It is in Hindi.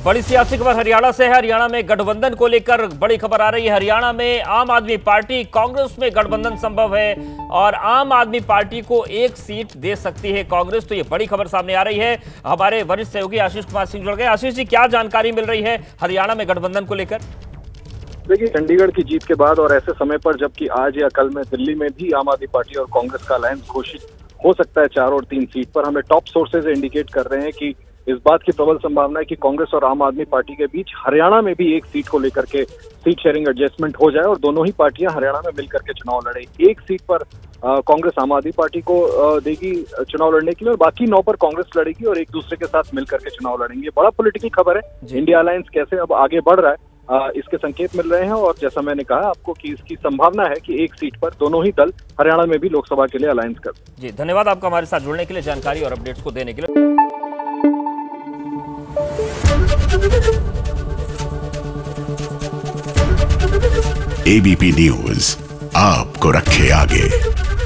बड़ी सियासी खबर हरियाणा से है। हरियाणा में गठबंधन को लेकर बड़ी खबर आ रही है। हरियाणा में आम आदमी पार्टी कांग्रेस में गठबंधन संभव है और आम आदमी पार्टी को एक सीट दे सकती है कांग्रेस। तो ये बड़ी खबर सामने आ रही है। हमारे वरिष्ठ सहयोगी आशीष कुमार सिंह जुड़ गए। आशीष जी, क्या जानकारी मिल रही है हरियाणा में गठबंधन को लेकर? देखिए, चंडीगढ़ की जीत के बाद और ऐसे समय पर जबकि आज या कल में दिल्ली में भी आम आदमी पार्टी और कांग्रेस का अलायंस घोषित हो सकता है 4 और 3 सीट पर, हमें टॉप सोर्सेज इंडिकेट कर रहे हैं कि इस बात की प्रबल संभावना है कि कांग्रेस और आम आदमी पार्टी के बीच हरियाणा में भी एक सीट को लेकर के सीट शेयरिंग एडजस्टमेंट हो जाए और दोनों ही पार्टियां हरियाणा में मिलकर के चुनाव लड़े। एक सीट पर कांग्रेस आम आदमी पार्टी को देगी चुनाव लड़ने के लिए और बाकी 9 पर कांग्रेस लड़ेगी और एक दूसरे के साथ मिलकर के चुनाव लड़ेंगे। बड़ा पॉलिटिकल खबर है। इंडिया अलायंस कैसे अब आगे बढ़ रहा है, इसके संकेत मिल रहे हैं और जैसा मैंने कहा आपको कि इसकी संभावना है कि एक सीट पर दोनों ही दल हरियाणा में भी लोकसभा के लिए अलायंस कर। जी, धन्यवाद आपका हमारे साथ जुड़ने के लिए, जानकारी और अपडेट्स को देने के लिए। एबीपी न्यूज आपको रखे आगे।